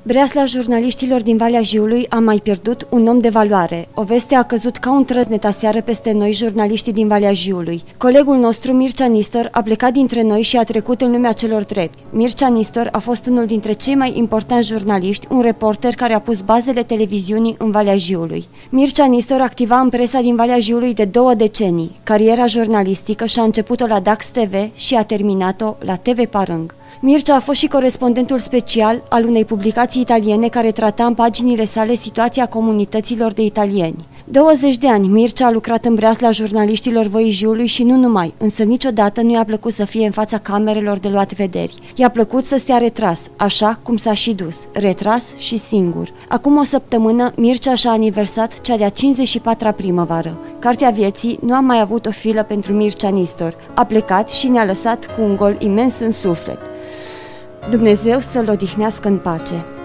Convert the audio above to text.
Breasla jurnaliștilor din Valea Jiului a mai pierdut un om de valoare. O veste a căzut ca un trăznet aseară peste noi, jurnaliștii din Valea Jiului. Colegul nostru, Mircea Nistor, a plecat dintre noi și a trecut în lumea celor drept. Mircea Nistor a fost unul dintre cei mai importanți jurnaliști, un reporter care a pus bazele televiziunii în Valea Jiului. Mircea Nistor activa în presa din Valea Jiului de 2 decenii. Cariera jurnalistică și-a început-o la Dax TV și a terminat-o la TV Parâng. Mircea a fost și corespondentul special al unei publicații italiene care trata în paginile sale situația comunităților de italieni. 20 de ani Mircea a lucrat în breasla jurnaliștilor Voii Jiului și nu numai, însă niciodată nu i-a plăcut să fie în fața camerelor de luat vederi. I-a plăcut să stea retras, așa cum s-a și dus, retras și singur. Acum o săptămână Mircea și-a aniversat cea de-a 54-a primăvară. Cartea vieții nu a mai avut o filă pentru Mircea Nistor. A plecat și ne-a lăsat cu un gol imens în suflet. Dumnezeu să-l odihnească în pace.